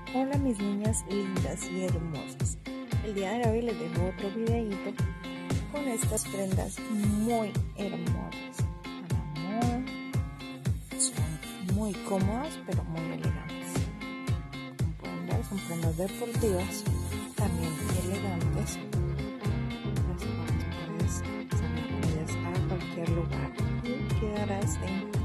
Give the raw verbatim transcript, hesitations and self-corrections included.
Hola mis niñas lindas y hermosas. El día de hoy les dejo otro videito con estas prendas muy hermosas. A la moda, son muy cómodas pero muy elegantes. Como pueden ver, son prendas deportivas, también elegantes. Las cuales puedes salir con ellas a cualquier lugar y quedarás en